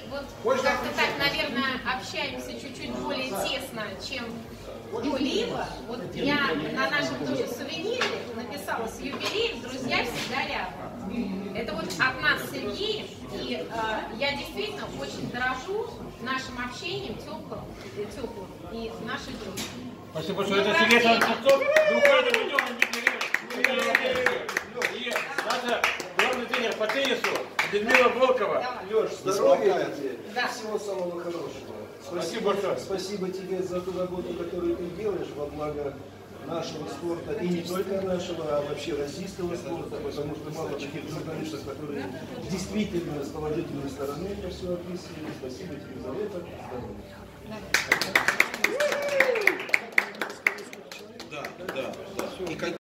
вот как-то так, наверное, общаемся чуть-чуть более тесно, чем кто-либо. Вот я на нашем тоже сувенире написала: с юбилеем, друзья всегда рядом. Это вот от нас с Сергеем, и я действительно очень дорожу нашим общением теплым и нашей дружбой. Спасибо большое. Это Сергей Санков. И наша главный тренер по теннису Людмила Волкова. Леш, здоровья тебе. Всего самого хорошего. Спасибо большое. Спасибо тебе за ту работу, которую ты делаешь во благо нашего спорта, и не только нашего, а вообще российского спорта, потому что мало таких журналистов, которые действительно с положительной стороны это все описывали. Спасибо тебе за это. Здоровья. Да.